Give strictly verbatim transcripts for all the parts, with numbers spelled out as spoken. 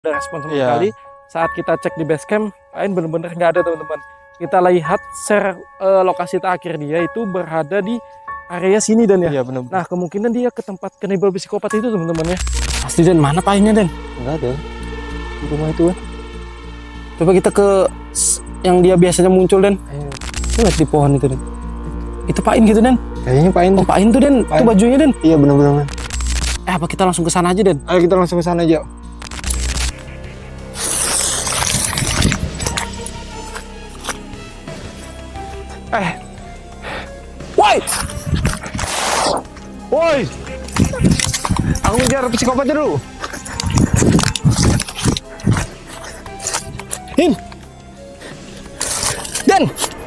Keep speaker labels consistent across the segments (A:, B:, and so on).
A: ada respon sama
B: Iya.
A: sekali. Saat kita cek di base camp, lain bener-bener nggak ada teman-teman. Kita lihat share uh, lokasi terakhir dia itu berada di area sini dan ya.
B: Iya benar.
A: Nah kemungkinan dia ke tempat kanibal psikopat itu teman-teman ya. Pasti Dan, mana painnya Dan?
B: Nggak ada di rumah itu kan.
A: Coba kita ke yang dia biasanya muncul Dan.
B: Ayo.
A: Lihat di pohon itu Dan. Itu pain gitu Dan.
B: Kayaknya pain.
A: Oh pain tuh Dan,
B: Pain.
A: itu bajunya Dan.
B: Iya benar-benar.
A: Eh apa kita langsung ke sana aja Dan?
B: Ayo kita langsung ke sana aja.
A: Eh, woi, woi,
B: Aku ngejar psikopatnya dulu.
A: Hin, Dan.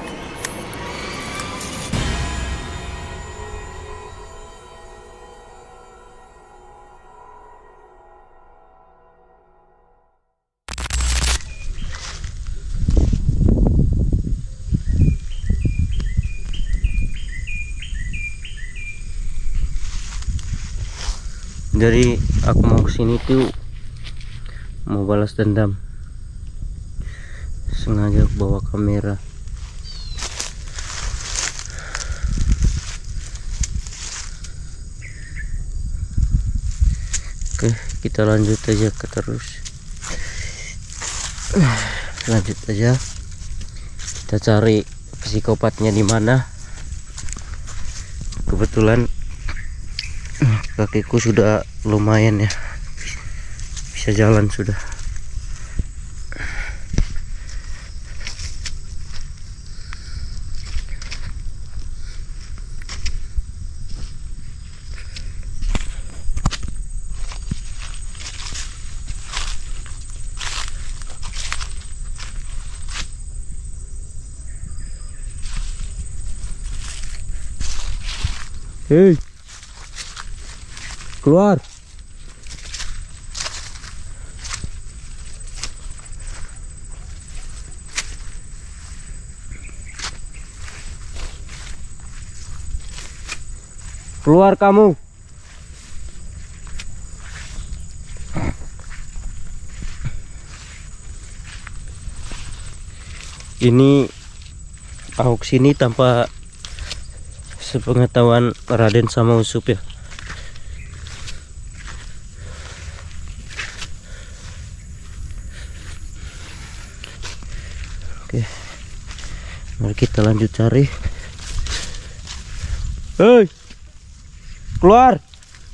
C: Jadi aku mau kesini tuh mau balas dendam, sengaja bawa kamera. Oke, kita lanjut aja ke terus. Lanjut aja. Kita cari psikopatnya di mana. Kebetulan kakiku sudah lumayan ya, bisa jalan sudah. Hei, keluar. Keluar kamu. Ini aku sini tanpa sepengetahuan Raden sama Usup ya. Oke, mari kita lanjut cari. Hei, keluar.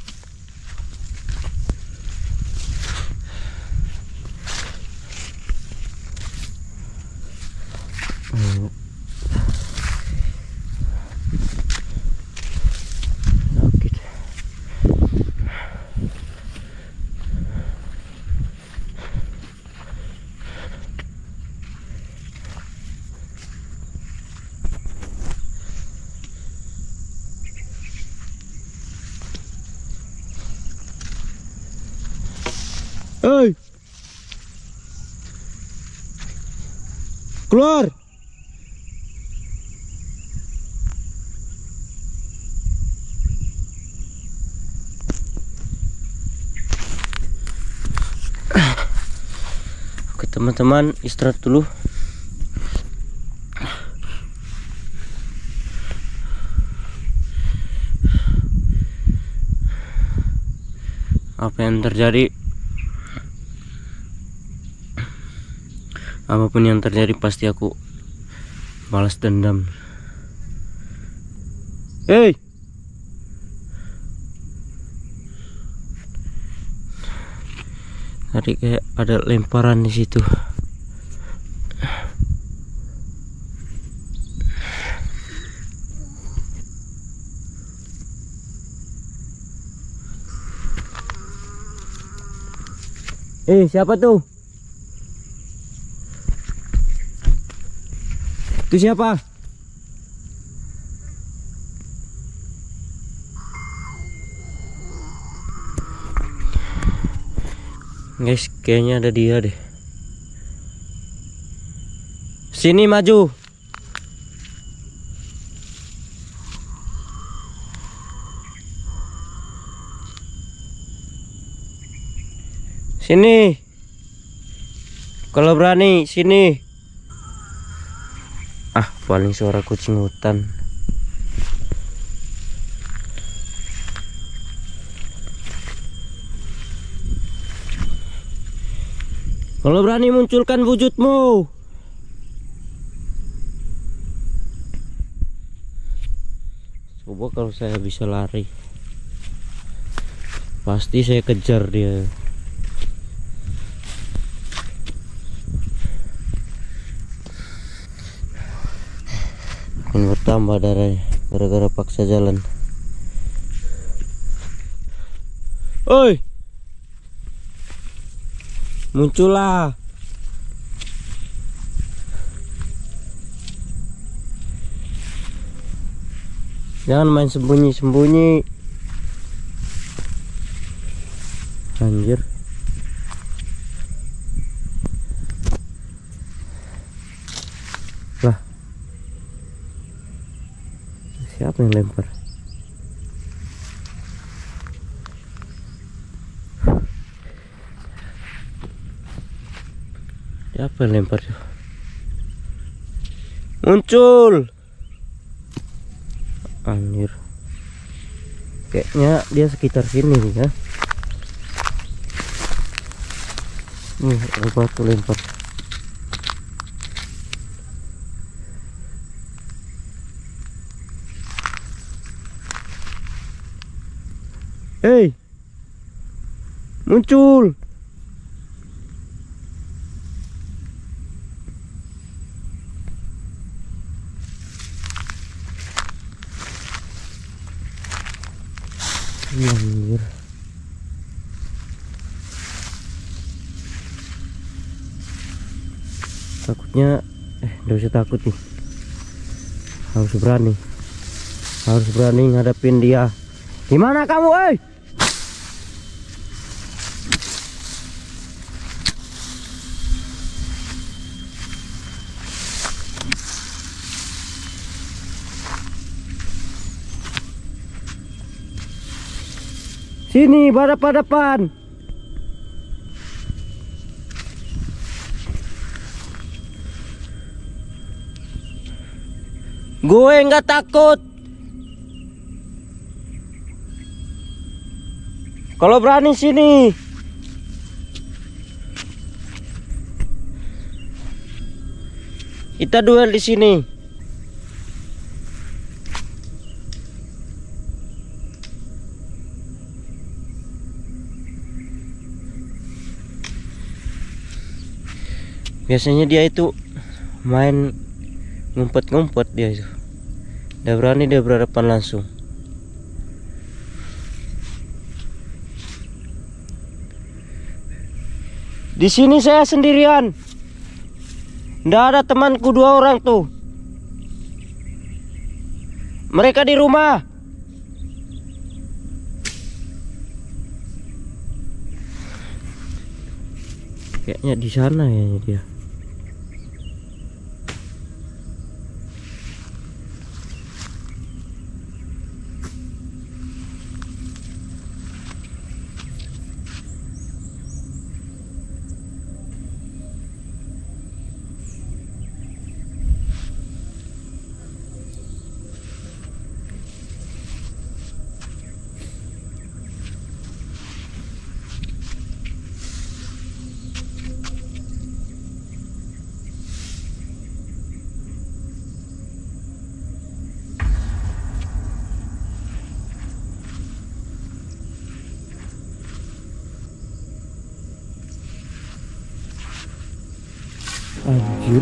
C: Hmm. Oke. Hei, keluar. Oke teman-teman, istirahat dulu. Apa yang terjadi, apapun yang terjadi pasti aku balas dendam. Hei, tadi kayak ada lemparan di situ. Eh, siapa tuh? Itu siapa? Guys, kayaknya ada dia deh. Sini maju. Sini. Kalau berani sini. Ah, paling suara kucing hutan. Kalau berani munculkan wujudmu. Coba kalau saya bisa lari, pasti saya kejar dia. Makin bertambah darahnya gara-gara paksa jalan. Oi, muncullah. Jangan main sembunyi-sembunyi. Anjir. Lah. Siapa yang lempar? Siapa yang lempar? Muncul. Anjir. Kayaknya dia sekitar sini ya. Nih, ada batu lempar. Hei, muncul. Anjir. Takutnya eh nggak usah takut nih, harus berani harus berani ngadepin dia. Gimana kamu, eh? Sini, berhadapan-hadapan. Gue nggak takut. Kalau berani sini. Kita duel di sini. Biasanya dia itu main ngumpet-ngumpet dia itu. Udah berani dia berhadapan langsung. Di sini saya sendirian. Nggak ada temanku dua orang tuh. Mereka di rumah. Kayaknya di sana ya dia. Anjir.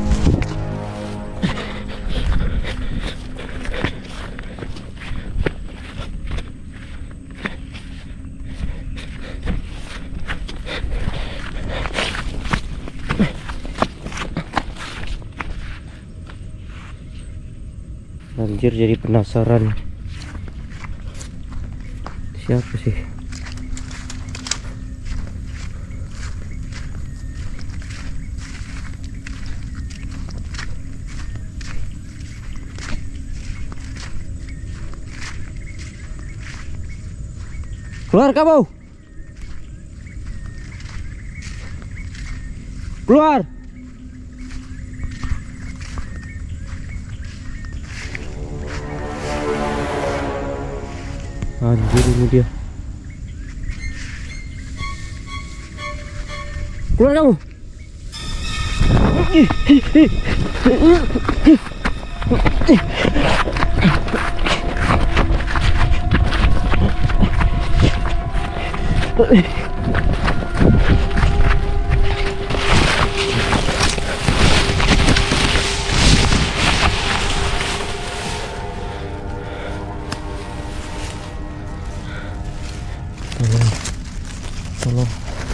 C: Anjir, jadi penasaran. Siapa sih? Keluar kamu. Keluar. Anjir, ini dia. Keluar kamu. Tolong, tolong.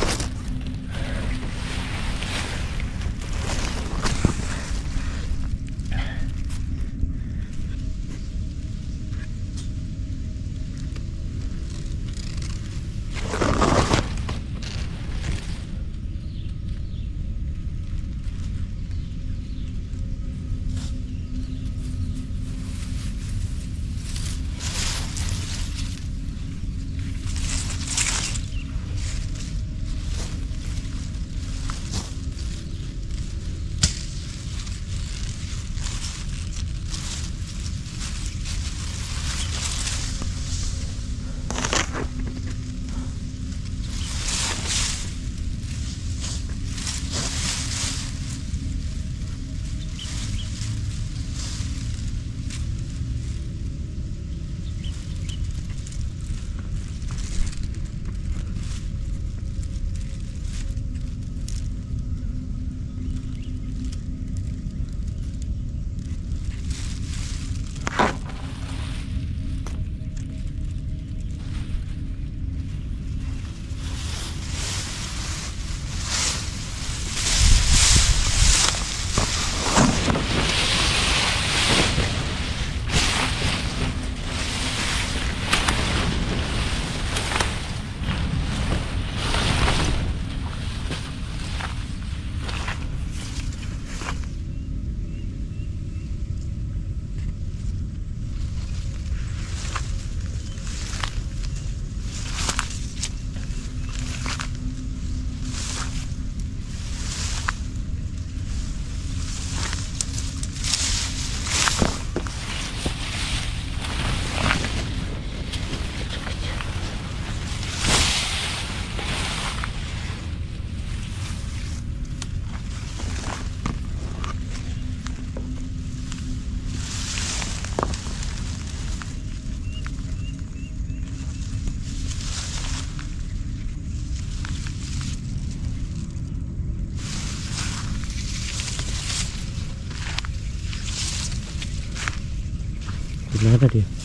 C: Mana dia?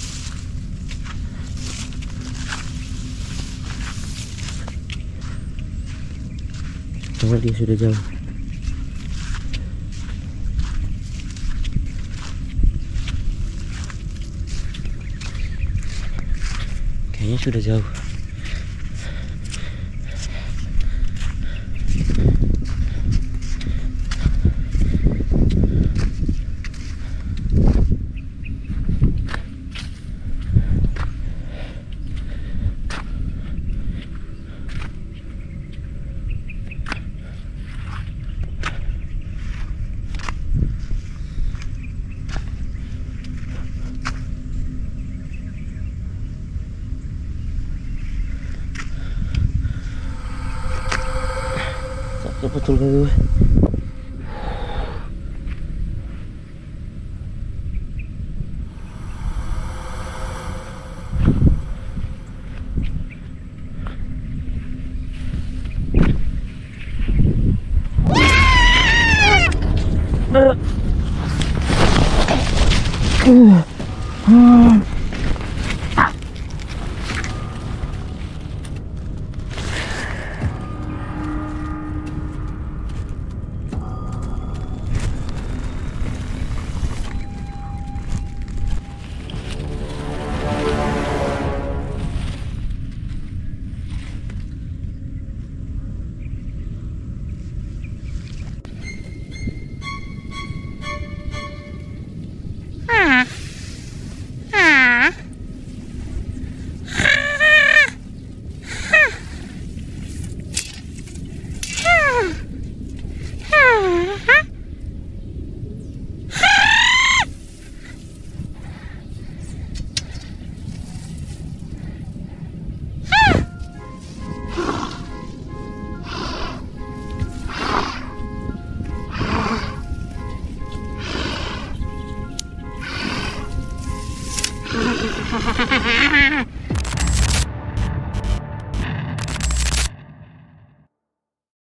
C: Karena dia sudah jauh. Kayaknya sudah jauh. Betul kan gue.